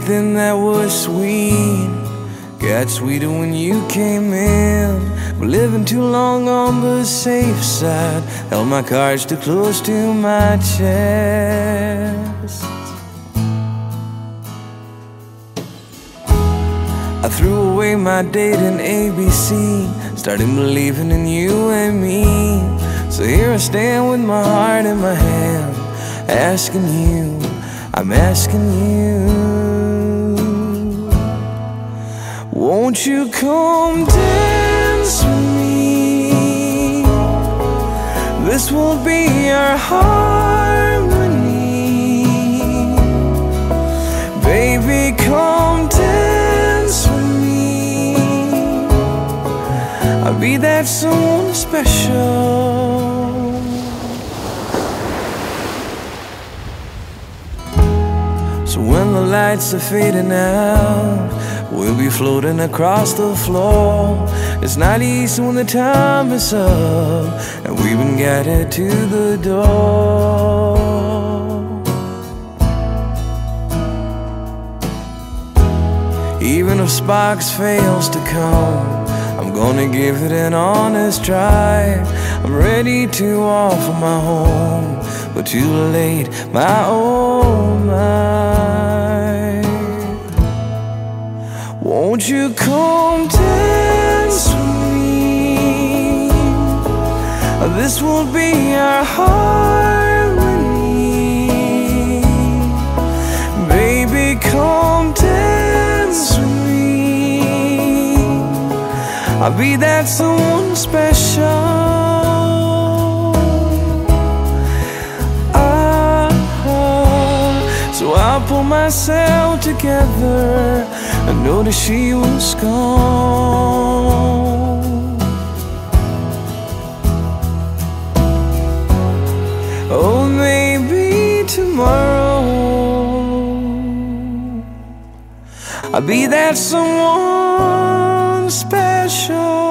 Everything that was sweet got sweeter when you came in. We're living too long on the safe side. Held my cards too close to my chest. I threw away my dating ABC, started believing in you and me. So here I stand with my heart in my hand, asking you, I'm asking you, won't you come dance with me? This will be our harmony. Baby, come dance with me. I'll be that someone special. So when the lights are fading out, we'll be floating across the floor. It's not easy when the time is up and we've been guided to the door. Even if sparks fails to come, I'm gonna give it an honest try. I'm ready to offer my home, but too late, my oh my. Won't you come dance with me? This will be our harmony. Baby, come dance with me. I'll be that someone special. So I'll pull myself together. I know that she was gone. Oh, maybe tomorrow I'll be that someone special.